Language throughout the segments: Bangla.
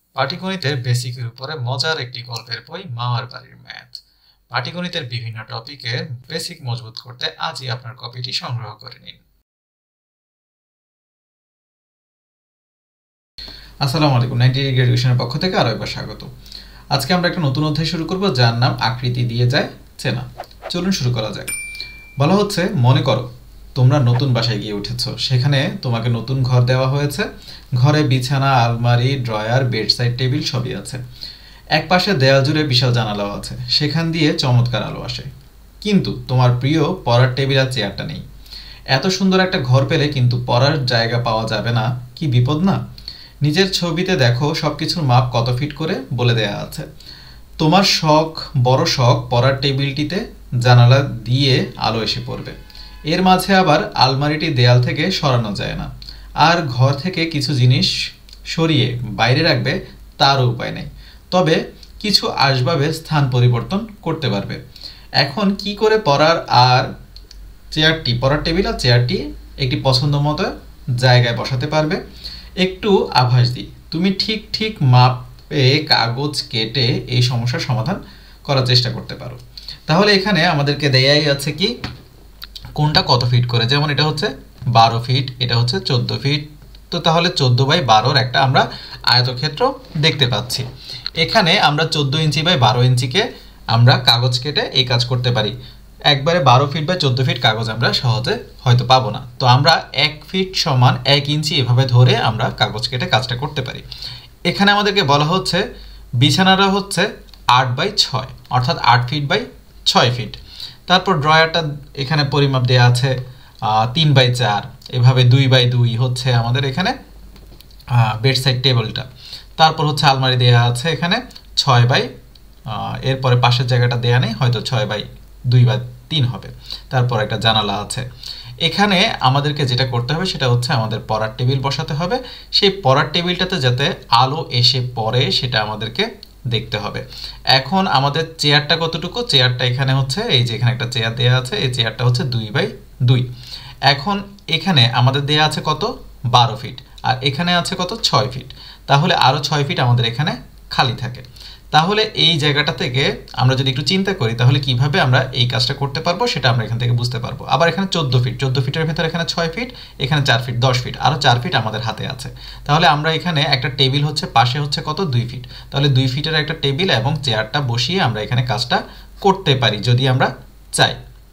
পাটিগণিতের বেসিকের উপরে মজার একটি গল্পের বই মামার বাড়ির ম্যাথ। পাটিগণিতের বিভিন্ন টপিকে বেসিক মজবুত করতে আজই আপনার কপিটি সংগ্রহ করে নিন। আসসালামু আলাইকুম, 90 ডিগ্রি এডুকেশনের পক্ষ থেকে আরো একবার স্বাগত। আজকে আমরা একটা নতুন অধ্যায় শুরু করব যার নাম আকৃতি দিয়ে যায় চেনা। চলুন শুরু করা যাক। বলা হচ্ছে, মনে করো তোমরা নতুন বাসায় গিয়ে উঠেছো, সেখানে তোমাকে নতুন ঘর দেওয়া হয়েছে। ঘরে বিছানা, আলমারি, ড্রয়ার, বেডসাইড টেবিল সবই আছে। এক পাশে দেয়াল জুড়ে বিশাল জানালাও আছে, সেখান দিয়ে চমৎকার আলো আসে। কিন্তু তোমার প্রিয় পড়ার টেবিল আর চেয়ারটা নেই। এত সুন্দর একটা ঘর পেলে কিন্তু পড়ার জায়গা পাওয়া যাবে না, কি বিপদ না? নিজের ছবিতে দেখো সবকিছুর মাপ কত ফিট করে বলে দেয়া আছে। তোমার বড় শখ পড়ার টেবিলটিতে জানালা দিয়ে আলো এসে পড়বে। এর মাঝে আবার আলমারিটি দেয়াল থেকে সরানো যায় না, আর ঘর থেকে কিছু জিনিস সরিয়ে বাইরে রাখবে তারও উপায় নেই। তবে কিছু আসবাবের স্থান পরিবর্তন করতে পারবে। এখন কি করে পড়ার টেবিল আর চেয়ারটি একটি পছন্দ মতো জায়গায় বসাতে পারবে? একটু আভাস দিই, তুমি ঠিক ঠিক মাপে কাগজ কেটে এই সমস্যার সমাধান করার চেষ্টা করতে পারো। তাহলে এখানে আমাদেরকে দেয়াই আছে কি কোনটা কত ফিট করে, যেমন এটা হচ্ছে 12 ফিট, এটা হচ্ছে 14 ফিট। তো তাহলে 14/12 একটা আমরা আয়তক্ষেত্র দেখতে পাচ্ছি। এখানে আমরা 14 ইঞ্চি বাই 12 ইঞ্চিকে আমরা কাগজ কেটে এই কাজ করতে পারি। একবারে 12 ফিট বা 14 ফিট কাগজ আমরা সহজে হয়তো পাবো না, তো আমরা 1 ফিট সমান 1 ইঞ্চি এভাবে ধরে আমরা কাগজ কেটে কাজটা করতে পারি। এখানে আমাদেরকে বলা হচ্ছে বিছানাটা হচ্ছে 8/6, অর্থাৎ 8 ফিট বাই 6 ফিট। তারপর ড্রয়ারটা এখানে পরিমাপ দেওয়া আছে 3/4, এভাবে 2/2 হচ্ছে আমাদের এখানে বেডসাইড টেবিলটা। তারপর হচ্ছে আলমারি দেওয়া আছে এখানে 6 এরপরে পাশের জায়গাটা দেওয়া নেই, হয়তো 6/2 বা 3 হবে। তারপর একটা জানালা আছে। এখানে আমাদেরকে যেটা করতে হবে সেটা হচ্ছে আমাদের পড়ার টেবিল বসাতে হবে। সেই পড়ার টেবিলটাতে যাতে আলো এসে পড়ে সেটা আমাদেরকে দেখতে হবে। এখন আমাদের চেয়ারটা কতটুকু, চেয়ারটা এখানে হচ্ছে এই যে এখানে একটা চেয়ার দেওয়া আছে, এই চেয়ারটা হচ্ছে 2/2। এখন এখানে আমাদের দেওয়া আছে কত, 12 ফিট, আর এখানে আছে কত, 6 ফিট। তাহলে আরও 6 ফিট আমাদের এখানে খালি থাকে। তাহলে এই জায়গাটা থেকে আমরা যদি একটু চিন্তা করি তাহলে কিভাবে আমরা এই কাজটা করতে পারবো সেটা আমরা এখান থেকে বুঝতে পারবো। আবার এখানে 14 ফিটের ভেতরে এখানে 6 ফিট, এখানে 4 ফিট, 10 ফিট, আরও 4 ফিট আমাদের হাতে আছে। তাহলে আমরা এখানে একটা টেবিল হচ্ছে পাশে হচ্ছে কত, 2 ফিট। তাহলে 2 ফিটের একটা টেবিল এবং চেয়ারটা বসিয়ে আমরা এখানে কাজটা করতে পারি যদি আমরা চাই।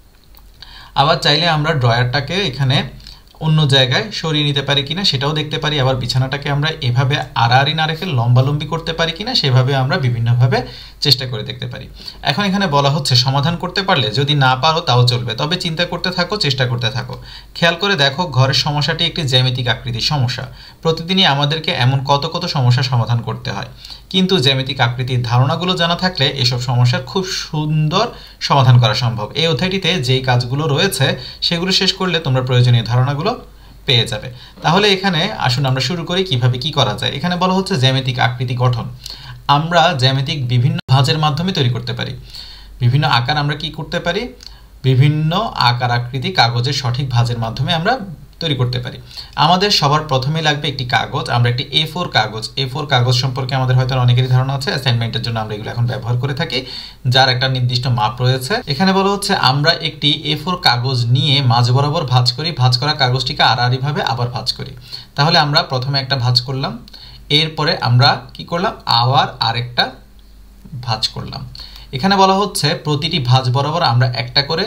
আবার চাইলে আমরা ড্রয়ারটাকে এখানে অন্য জায়গায় সরিয়ে নিতে পারি কিনা সেটাও দেখতে পারি। আবার বিছানাটাকে আমরা এভাবে আড়াআড়ি না রেখে লম্বালম্বি করতে পারি কিনা সেভাবে আমরা বিভিন্নভাবে চেষ্টা করে দেখতে পারি। এখন এখানে বলা হচ্ছে সমাধান করতে পারলে, যদি না পারো তাও চলবে, তবে চিন্তা করতে থাকো, চেষ্টা করতে থাকো। খেয়াল করে দেখো ঘরের সমস্যাটি একটি জ্যামিতিক আকৃতির সমস্যা। প্রতিদিনই আমাদেরকে এমন কত কত সমস্যার সমাধান করতে হয়, কিন্তু জ্যামিতিক আকৃতির ধারণাগুলো জানা থাকলে এসব সমস্যার খুব সুন্দর সমাধান করা সম্ভব। এই অধ্যায়টিতে যেই কাজগুলো রয়েছে সেগুলো শেষ করলে তোমরা প্রয়োজনীয় ধারণাগুলো পেয়ে যাবে। তাহলে এখানে আসুন আমরা শুরু করি কিভাবে কি করা যায়। এখানে বলা হচ্ছে জ্যামিতিক আকৃতি গঠন। আমরা জ্যামিতিক বিভিন্ন ভাঁজের মাধ্যমে তৈরি করতে পারি। বিভিন্ন আকার আমরা কি করতে পারি, বিভিন্ন আকার আকৃতি কাগজের সঠিক ভাঁজের মাধ্যমে আমরা তৈরি করতে পারি। আমাদের সবার প্রথমেই লাগবে একটি কাগজ। আমরা একটি A4 কাগজ সম্পর্কে আমাদের হয়তো অনেকেরই ধারণা আছে, অ্যাসাইনমেন্টের জন্য আমরা এগুলো এখন ব্যবহার করে থাকি, যার একটা নির্দিষ্ট মাপ রয়েছে। এখানে বলা হচ্ছে আমরা একটি A4 কাগজ নিয়ে মাঝ বরাবর ভাঁজ করি, ভাঁজ করা কাগজটিকে আড়াআড়িভাবে আবার ভাঁজ করি। তাহলে আমরা প্রথমে একটা ভাঁজ করলাম, এরপরে আমরা কি করলাম, আবার আরেকটা ভাঁজ করলাম। এখানে বলা হচ্ছে প্রতিটি ভাঁজ বরাবর আমরা একটা করে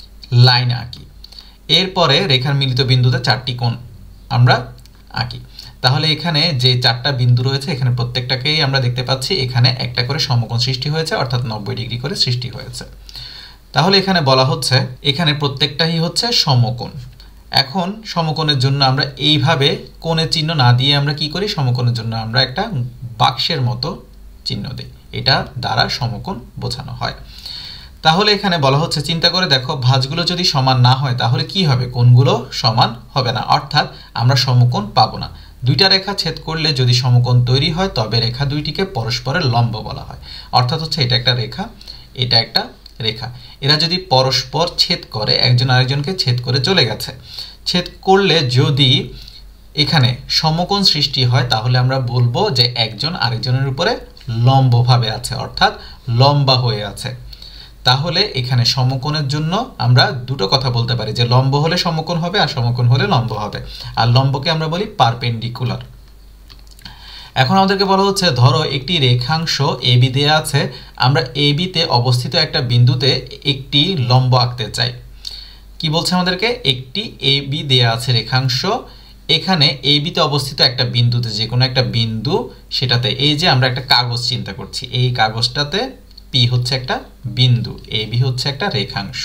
লাইন আঁকি, এরপরে রেখার মিলিত বিন্দুতে 4টি কোণ আমরা আঁকি। তাহলে এখানে যে 4টা বিন্দু রয়েছে এখানে প্রত্যেকটাকেই আমরা দেখতে পাচ্ছি এখানে একটা করে সমকোণ সৃষ্টি হয়েছে, অর্থাৎ 90 ডিগ্রি করে সৃষ্টি হয়েছে। তাহলে এখানে বলা হচ্ছে এখানে প্রত্যেকটাই হচ্ছে সমকোণ। এখন সমকোণের জন্য আমরা এইভাবে কোণের চিহ্ন না দিয়ে আমরা কি করি, সমকোণের জন্য আমরা একটা বাক্সের মতো চিহ্ন দিই, এটা দ্বারা সমকোণ বোঝানো হয়। তাহলে এখানে বলা হচ্ছে চিন্তা করে দেখো ভাঁজগুলো যদি সমান না হয় তাহলে কি হবে, কোণগুলো সমান হবে না, অর্থাৎ আমরা সমকোণ পাবো না। দুইটা রেখা ছেদ করলে যদি সমকোণ তৈরি হয় তবে রেখা দুইটিকে পরস্পরের লম্ব বলা হয়। অর্থাৎ হচ্ছে এটা একটা রেখা, এটা একটা রেখা, এরা যদি পরস্পর ছেদ করে, একজন আরেকজনকে ছেদ করে চলে গেছে, ছেদ করলে যদি এখানে সমকোণ সৃষ্টি হয় তাহলে আমরা বলবো যে একজন আরেকজনের উপরে লম্বভাবে আছে, অর্থাৎ লম্বা হয়ে আছে। তাহলে এখানে সমকোণের জন্য আমরা দুটো কথা বলতে পারি, যে লম্ব হলে সমকোণ হবে আর সমকোণ হলে লম্ব হবে, আর লম্বকে আমরা বলি পারপেন্ডিকুলার। এখন আমাদেরকে বলা হচ্ছে ধরো একটি রেখাংশ এবি দেয়া আছে, আমরা এবিতে অবস্থিত একটা বিন্দুতে একটি লম্ব আঁকতে চাই। কি বলছে আমাদেরকে, একটি এবি দেয়া আছে রেখাংশ, এখানে এবিতে অবস্থিত একটা বিন্দুতে, যে কোনো একটা বিন্দু, সেটাতে এই যে আমরা একটা কাগজ চিন্তা করছি, এই কাগজটাতে পি হচ্ছে একটা বিন্দু, এবি হচ্ছে একটা রেখাংশ।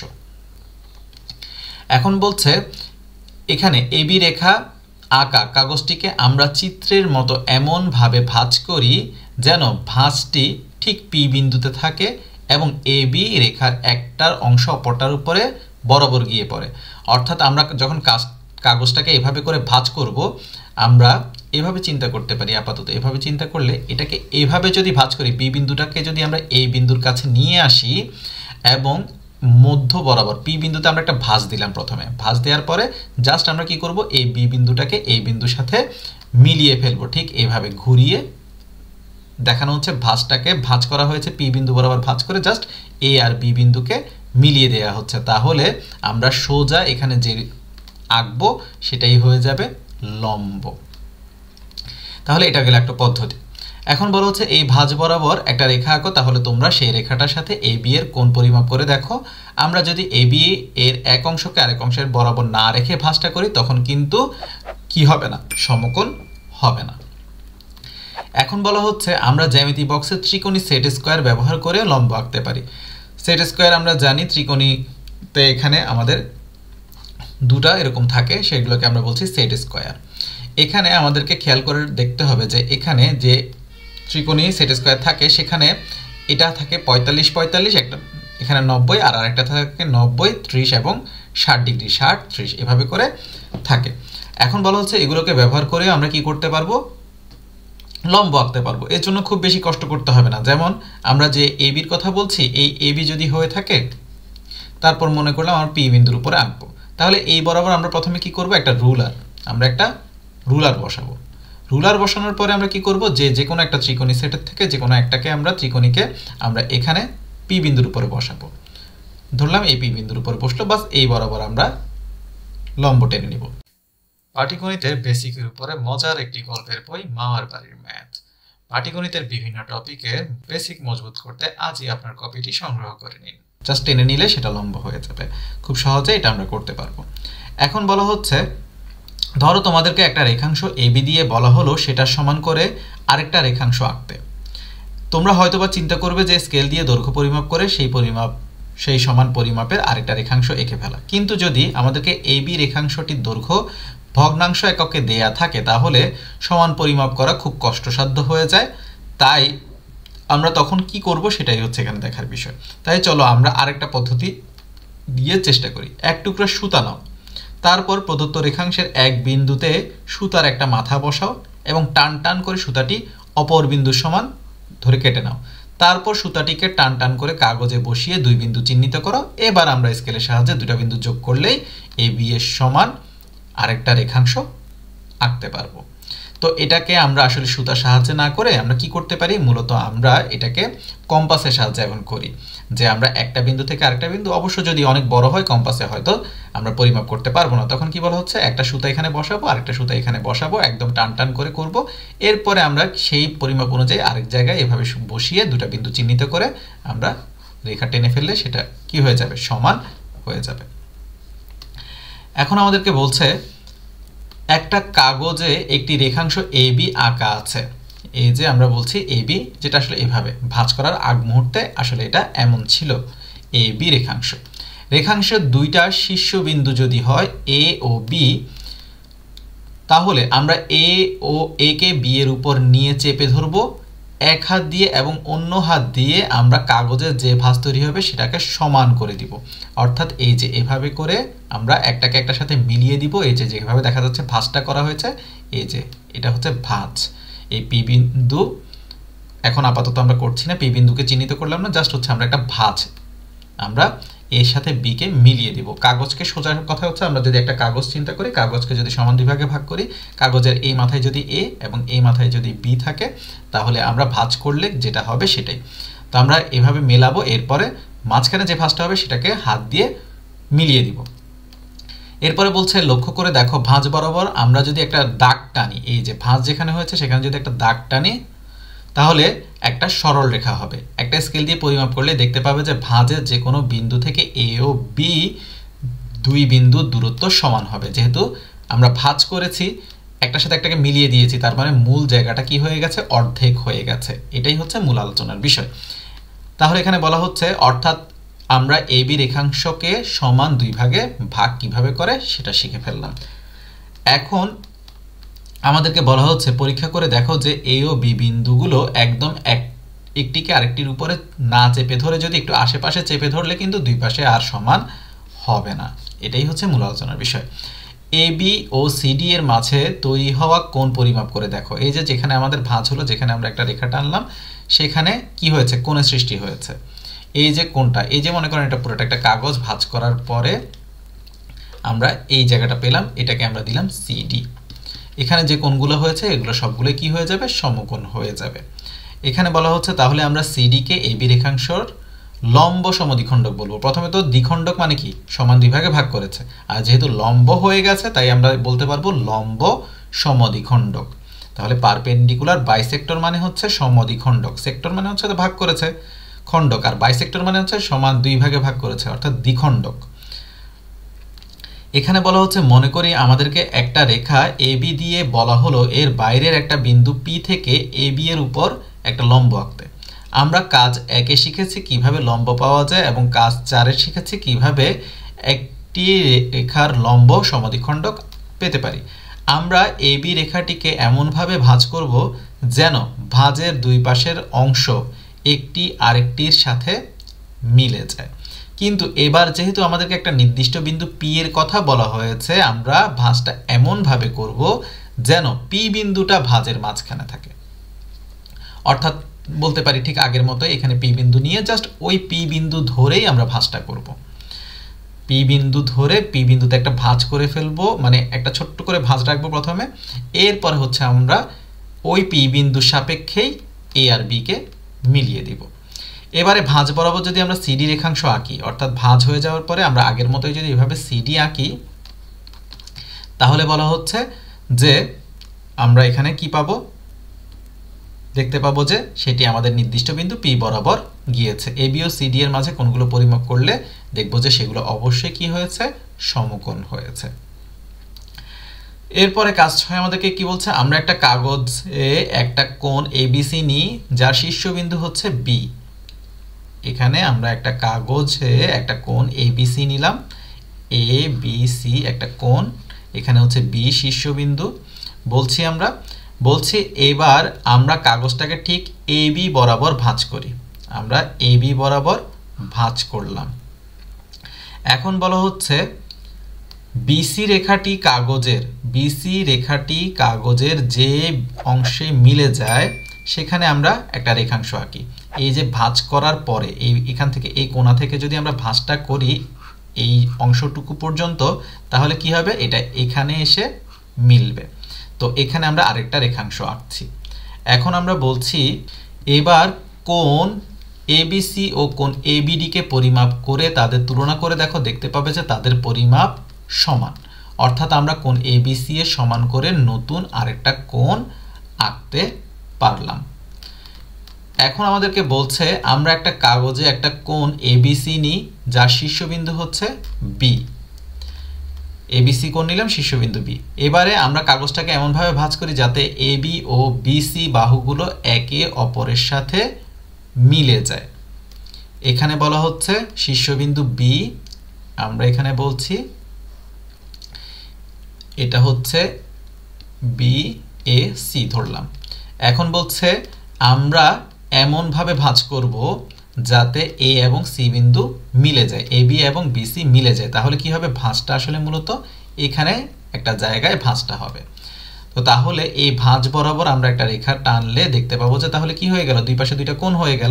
এখন বলছে এখানে এবি রেখা আঁকা কাগজটিকে আমরা চিত্রের মতো এমনভাবে ভাঁজ করি যেন ভাঁজটি ঠিক পি বিন্দুতে থাকে এবং এবি রেখার একটার অংশ অপরটার উপরে বরাবর গিয়ে পড়ে। অর্থাৎ আমরা যখন কাগজটাকে এভাবে করে ভাঁজ করব, আমরা এভাবে চিন্তা করতে পারি, আপাতত এভাবে চিন্তা করলে এটাকে এভাবে যদি ভাঁজ করি, পি বিন্দুটাকে যদি আমরা এই বিন্দুর কাছে নিয়ে আসি এবং মধ্য বরাবর পি বিন্দুতে আমরা একটা ভাঁজ দিলাম, প্রথমে ভাঁজ দেওয়ার পরে জাস্ট আমরা কি করব, এই বি বিন্দুটাকে এই বিন্দুর সাথে মিলিয়ে ফেলবো, ঠিক এইভাবে ঘুরিয়ে দেখানো হচ্ছে ভাঁজটাকে ভাঁজ করা হয়েছে, পি বিন্দু বরাবর ভাঁজ করে জাস্ট এ আর বি বিন্দুকে মিলিয়ে দেওয়া হচ্ছে। তাহলে আমরা সোজা এখানে যে আঁকবো সেটাই হয়ে যাবে লম্ব। তাহলে এটা গেল একটা পদ্ধতি। এখন বলা হচ্ছে এই ভাঁজ বরাবর একটা রেখা আঁকো, তাহলে তোমরা সেই রেখাটার সাথে এবি এর কোণ পরিমাপ করে দেখো। আমরা যদি এবি এর এক অংশকে আরেক অংশের বরাবর না রেখে ভাঁজটা করি, তখন কিন্তু কি হবে না, সমকোণ হবে না। এখন বলা হচ্ছে আমরা জ্যামিতি বক্সে ত্রিকোণী সেট স্কোয়ার ব্যবহার করে লম্ব আঁকতে পারি। সেট স্কোয়ার আমরা জানি ত্রিকোণীতে এখানে আমাদের দুটা এরকম থাকে, সেগুলোকে আমরা বলছি সেট স্কোয়ার। এখানে আমাদেরকে খেয়াল করে দেখতে হবে যে এখানে যে ত্রিকোণী সেট স্কোয়ার থাকে, সেখানে এটা থাকে 45 45, একটা এখানে 90 আর আরেকটা থাকে 90 30 এবং 60 ডিগ্রি, 60 30 এভাবে করে থাকে। এখন বলা হচ্ছে এগুলোকে ব্যবহার করে আমরা কি করতে পারবো, লম্ব আঁকতে পারবো। এর জন্য খুব বেশি কষ্ট করতে হবে না। যেমন আমরা যে এবির কথা বলছি, এই এবি যদি হয়ে থাকে, তারপর মনে করলাম আমরা পি বিন্দুর উপরে আঁকবো, তাহলে এই বরাবর আমরা প্রথমে কি করব, একটা রুলার বসাবো। রুলার বসানোর পরে আমরা কি করব, যে কোনো একটা ত্রিকোণী সেটের থেকে যে কোনো একটাকে আমরা ত্রিকোণীকে আমরা এখানে পি বিন্দুর উপরে বসাবো। ধরলাম এই পি বিন্দুর উপরে বসলো, বাস এই বরাবর আমরা লম্ব টেনে নিব। পাটিগণিতের বেসিকের উপরে মজার একটি গল্পের বই মামার বাড়ির ম্যাথ। পাটিগণিতের বিভিন্ন টপিকের বেসিক মজবুত করতে আজই আপনার কপিটি সংগ্রহ করে নিন। জাস্ট টেনে নিলে সেটা লম্ব হয়ে যাবে, খুব সহজে এটা আমরা করতে পারবো। এখন বলা হচ্ছে ধরো তোমাদেরকে একটা রেখাংশ এবি দিয়ে বলা হলো সেটার সমান করে আরেকটা রেখাংশ আঁকতে। তোমরা হয়তোবা চিন্তা করবে যে স্কেল দিয়ে দৈর্ঘ্য পরিমাপ করে সেই সমান পরিমাপের আরেকটা রেখাংশ এঁকে ফেলা, কিন্তু যদি আমাদেরকে এবি রেখাংশটির দৈর্ঘ্য ভগ্নাংশ এককে দেয়া থাকে তাহলে সমান পরিমাপ করা খুব কষ্টসাধ্য হয়ে যায়। তাই আমরা তখন কি করব সেটাই হচ্ছে এখানে দেখার বিষয়। তাই চলো আমরা আরেকটা পদ্ধতি দিয়ে চেষ্টা করি। এক টুকরা সুতা নাও, তারপর প্রদত্ত রেখাংশের এক বিন্দুতে সুতার একটা মাথা বসাও এবং টান টান করে সুতাটি অপর বিন্দুর সমান ধরে কেটে নাও। তারপর সুতাটিকে টান টান করে কাগজে বসিয়ে দুই বিন্দু চিহ্নিত করো। এবার আমরা স্কেলের সাহায্যে দুটো বিন্দু যোগ করলেই এবি এর সমান আরেকটা রেখাংশ আঁকতে পারবো। তো এটাকে আমরা আসলে সুতার সাহায্যে না করে আমরা কি করতে পারি, মূলত আমরা এটাকে কম্পাসের সাহায্যে এখন করি, যে আমরা একটা বিন্দু থেকে আরেকটা বিন্দু, অবশ্য যদি অনেক বড় হয় কম্পাসে হয়তো আমরা পরিমাপ করতে পারবো না, তখন কি বলা হচ্ছে একটা সুতা এখানে বসাবো আরেকটা সুতা এখানে বসাবো, একদম টান টান করে করব। এরপরে আমরা সেই পরিমাপ অনুযায়ী আরেক জায়গায় এভাবে বসিয়ে দুটো বিন্দু চিহ্নিত করে আমরা রেখা টেনে ফেললে সেটা কি হয়ে যাবে, সমান হয়ে যাবে। এখন আমাদেরকে বলছে একটা কাগজে একটি রেখাংশ এবি আঁকা আছে। এই যে আমরা বলছি এবি, যেটা আসলে এভাবে ভাঁজ করার আগ মুহূর্তে আসলে এটা এমন ছিল, এবি রেখাংশ। রেখাংশের দুইটা শীর্ষবিন্দু যদি হয় এ ও বি, তাহলে আমরা এ ও এ কে বি এর উপর নিয়ে চেপে ধরবো এক হাত দিয়ে এবং অন্য হাত দিয়ে আমরা কাগজের যে ভাঁজ তৈরি হবে সেটাকে সমান করে দিব। অর্থাৎ এই যে এভাবে করে আমরা একটাকে একটার সাথে মিলিয়ে দিব। এই যে যেভাবে দেখা যাচ্ছে ভাঁজটা করা হয়েছে, এই যে এটা হচ্ছে ভাঁজ। এই পি বিন্দু এখন আপাতত আমরা করছি না, পি বিন্দুকে চিহ্নিত করলাম না, জাস্ট হচ্ছে আমরা একটা ভাঁজ আমরা এর সাথে বি কে মিলিয়ে দিব। কাগজকে সোজা কথা হচ্ছে আমরা যদি একটা কাগজ চিন্তা করি, কাগজকে যদি সমান দুই ভাগে ভাগ করি, কাগজের এই মাথায় যদি এ এবং এই মাথায় যদি বি থাকে, তাহলে আমরা ভাঁজ করলে যেটা হবে সেটাই। তো আমরা এভাবে মেলাবো, এরপরে মাঝখানে যে ভাঁজটা হবে সেটাকে হাত দিয়ে মিলিয়ে দিব। এরপরে বলছে লক্ষ্য করে দেখো ভাঁজ বরাবর আমরা যদি একটা দাগ টানি, এই যে ভাঁজ যেখানে হয়েছে সেখানে যদি একটা দাগ টানি, তাহলে একটা সরল রেখা হবে। একটা স্কেল দিয়ে পরিমাপ করলে দেখতে পাবে যে ভাঁজের যে কোনো বিন্দু থেকে এ ও বি দুই বিন্দুর দূরত্ব সমান হবে। যেহেতু আমরা ভাঁজ করেছি, একটার সাথে একটাকে মিলিয়ে দিয়েছি, তার মানে মূল জায়গাটা কি হয়ে গেছে, অর্ধেক হয়ে গেছে। এটাই হচ্ছে মূল আলোচনার বিষয়। তাহলে এখানে বলা হচ্ছে অর্থাৎ আমরা এ বি রেখাংশকে সমান দুই ভাগে ভাগ কিভাবে করে সেটা শিখে ফেললাম। এখন আমাদেরকে বলা হচ্ছে পরীক্ষা করে দেখো যে এ ও বি বিন্দুগুলো একদম একটিকে আরেকটির উপরে না চেপে ধরে, যদি একটু আশেপাশে চেপে ধরলে কিন্তু দুই পাশে আর সমান হবে না। এটাই হচ্ছে মূল আলোচনার বিষয়। এ বি ও সিডি এর মাঝে তৈরি হওয়া কোণ পরিমাপ করে দেখো। এই যে যেখানে আমাদের ভাঁজ হলো, যেখানে আমরা একটা রেখা টানলাম, সেখানে কি হয়েছে, কোণের সৃষ্টি হয়েছে। এই যে কোণটা, এই যে মনে করেন এটা পুরোটা একটা কাগজ ভাঁজ করার পরে আমরা এই জায়গাটা পেলাম, এটাকে আমরা দিলাম সিডি। এখানে যে কোণগুলো হয়েছে এগুলো সবগুলো কি হয়ে যাবে, সমকোণ হয়ে যাবে। এখানে বলা হচ্ছে তাহলে আমরা সিডি কে এবি রেখাংশর লম্ব সমদ্বিখণ্ডক বলবো। প্রথমে তো দ্বিখণ্ডক মানে কি, সমান দুই ভাগে ভাগ করেছে, আর যেহেতু লম্ব হয়ে গেছে তাই আমরা বলতে পারবো লম্ব সমদ্বিখণ্ডক। তাহলে পারপেন্ডিকুলার বাইসেক্টর মানে হচ্ছে সমদ্বিখণ্ডক। সেক্টর মানে হচ্ছে তো ভাগ করেছে, খণ্ডক, আর বাইসেক্টর মানে হচ্ছে সমান দুই ভাগে ভাগ করেছে, অর্থাৎ দ্বিখণ্ডক। এখানে বলা হচ্ছে মনে করি আমাদেরকে একটা রেখা এবি দিয়ে বলা হলো এর বাইরের একটা বিন্দু পি থেকে এবি এর উপর একটা লম্ব আঁকতে। আমরা কাজ 1-এ শিখেছি কিভাবে লম্ব পাওয়া যায়, এবং কাজ 4-এ শিখেছি কিভাবে একটি রেখার লম্ব সমদ্বিখণ্ডক পেতে পারি। আমরা এবি রেখাটিকে এমনভাবে ভাঁজ করব যেন ভাঁজের দুই পাশের অংশ একটি আরেকটির সাথে মিলে যায়। কিন্তু এবার যেহেতু আমাদেরকে একটা নির্দিষ্ট বিন্দু পি এর কথা বলা হয়েছে, আমরা ভাঁজটা এমনভাবে করব যেন পি বিন্দুটা ভাঁজের মাঝখানে থাকে। অর্থাৎ বলতে পারি ঠিক আগের মতো এখানে পি বিন্দু নিয়ে জাস্ট ওই পি বিন্দু ধরেই আমরা ভাঁজটা করব। পি বিন্দু ধরে পি বিন্দুতে একটা ভাঁজ করে ফেলবো, মানে একটা ছোট্ট করে ভাঁজ রাখবো প্রথমে। এরপরে হচ্ছে আমরা ওই পি বিন্দুর সাপেক্ষেই এ আর বি কে মিলিয়ে দিব। এবারে ভাঁজ বরাবর যদি আমরা সিডি রেখাংশ আঁকি, অর্থাৎ ভাঁজ হয়ে যাওয়ার পরে আমরা আগের মতোই যদি এভাবে সিডি আঁকি, তাহলে বলা হচ্ছে যে আমরা এখানে কি পাবো, দেখতে পাবো যে সেটি আমাদের নির্দিষ্ট বিন্দু পি বরাবর গিয়েছে। এবি ও সিডি এর মাঝে কোণগুলো পরিমাপ করলে দেখবো যে সেগুলো অবশ্যই কি হয়েছে, সমকোণ হয়েছে। এরপরে কাজ 6 আমাদেরকে কি বলছে, আমরা একটা কাগজে একটা কোণ এবিসি নিই যার শীর্ষবিন্দু হচ্ছে বি। এখানে আমরা একটা কাগজে একটা কোণ এবিসি নিলাম, এ বি সি একটা কোণ, এখানে হচ্ছে বি শীর্ষবিন্দু। বলছি এবার আমরা কাগজটাকে ঠিক এবি বরাবর ভাঁজ করি। আমরা এবি বরাবর ভাঁজ করলাম। এখন বলা হচ্ছে বিসি রেখাটি কাগজের যে অংশে মিলে যায় সেখানে আমরা একটা রেখাংশ আঁকি। এই যে ভাঁজ করার পরে এখান থেকে এই কোণা থেকে যদি আমরা ভাঁজটা করি এই অংশটুকু পর্যন্ত, তাহলে কি হবে, এটা এখানে এসে মিলবে। তো এখানে আমরা আরেকটা রেখাংশ আঁকছি। এখন আমরা বলছি এবার কোণ এবিসি ও কোণ এবিডি কে পরিমাপ করে তাদের তুলনা করে দেখো, দেখতে পাবে যে তাদের পরিমাপ সমান। অর্থাৎ আমরা কোণ এবিসি এর সমান করে নতুন আরেকটা কোণ আঁকতে পারলাম। এখন আমাদেরকে বলছে আমরা একটা কাগজে একটা কোণ এবিসি নিই যার শীর্ষবিন্দু হচ্ছে বি। এবিসি কোণ নিলাম, শীর্ষবিন্দু বি। এবারে আমরা কাগজটাকে এমনভাবে ভাঁজ করি যাতে এবি ও বিসি বাহুগুলো একে অপরের সাথে মিলে যায়। এখানে বলা হচ্ছে শীর্ষবিন্দু বি, আমরা এখানে বলছি এটা হচ্ছে বি এ সি ধরলাম। এখন বলছে আমরা এমনভাবে ভাঁজ করব যাতে এ এবং সি বিন্দু মিলে যায়, এ বি এবং বিসি মিলে যায়। তাহলে কি হবে, ভাঁজটা আসলে মূলত এখানে একটা জায়গায় ভাঁজটা হবে। তো তাহলে এই ভাঁজ বরাবর আমরা একটা রেখা টানলে দেখতে পাবো যে তাহলে কি হয়ে গেল, দুই পাশে দুইটা কোণ হয়ে গেল।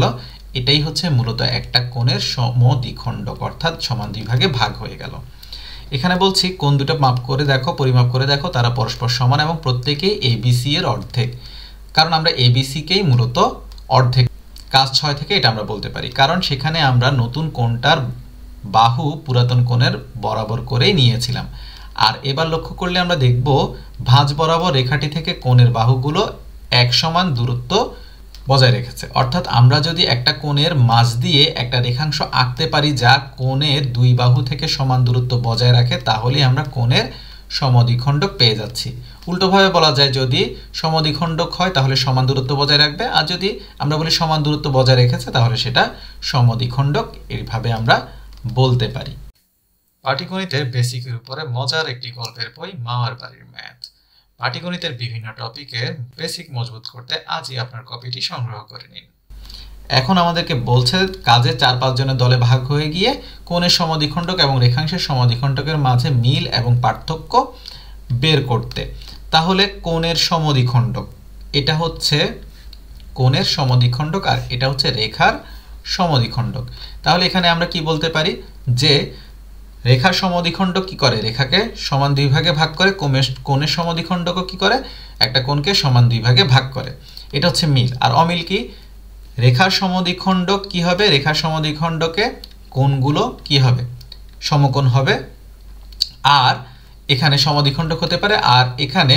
এটাই হচ্ছে মূলত একটা কোণের সমদ্বিখণ্ডক, অর্থাৎ সমান দুই ভাগে ভাগ হয়ে গেল। এখানে বলছি কোণ দুটো মাপ করে দেখো, পরিমাপ করে দেখো, তারা পরস্পর সমান এবং প্রত্যেকেই এবিসি এর অর্ধেক। কারণ আমরা এবিসিকেই মূলত অর্ধেক, কাজ 6 থেকে এটা আমরা বলতে পারি, কারণ সেখানে আমরা নতুন কোণটার বাহু পুরাতন কোণের বরাবর করেই নিয়েছিলাম। আর এবার লক্ষ্য করলে আমরা দেখব ভাঁজ বরাবর রেখাটি থেকে কোণের বাহুগুলো এক সমান দূরত্ব বজায় রেখেছে। অর্থাৎ আমরা যদি একটা কোণের মাঝ দিয়ে একটা রেখাংশ আঁকতে পারি যা কোণের দুই বাহু থেকে সমান দূরত্ব বজায় রাখে, তাহলে আমরা কোণের সমদ্বিখণ্ডক পেয়ে যাচ্ছি। উল্টোভাবে বলা যায়, যদি সমদ্বিখণ্ডক হয় তাহলে সমান দূরত্ব বজায় রাখবে, আর যদি আমরা বলি সমান দূরত্ব বজায় রেখেছে তাহলে সেটা সমদ্বিখণ্ডক, এইভাবে আমরা বলতে পারি। পাটিগণিতের বেসিকের উপরে মজার একটি গল্পের বই মামার বাড়ির ম্যাথ। পাটিগণিতের বিভিন্ন টপিকের বেসিক মজবুত করতে আজই আপনার কপিটি সংগ্রহ করে নিন। এখন আমাদেরকে বলছে কাজে 4-5 জনের দলে ভাগ হয়ে গিয়ে কোণের সমদ্বিখণ্ডক এবং রেখাংশের সমদ্বিখণ্ডকের মাঝে মিল এবং পার্থক্য বের করতে। তাহলে কোণের সমদ্বিখণ্ডক, এটা হচ্ছে কোণের সমদ্বিখণ্ডক আর এটা হচ্ছে রেখার সমদ্বিখণ্ডক। তাহলে এখানে আমরা কি বলতে পারি যে রেখার সমদ্বিখণ্ডক কি করে, রেখাকে সমান দুই ভাগে ভাগ করে। কোণের সমদ্বিখণ্ডকও কি করে, একটা কোণকে সমান দুই ভাগে ভাগ করে। এটা হচ্ছে মিল। আর অমিল কি, রেখার সমদ্বিখণ্ডক কি হবে, রেখার সমদ্বিখণ্ডকে কোণগুলো কি হবে, সমকোণ হবে। আর এখানে সমদ্বিখণ্ডক হতে পারে, আর এখানে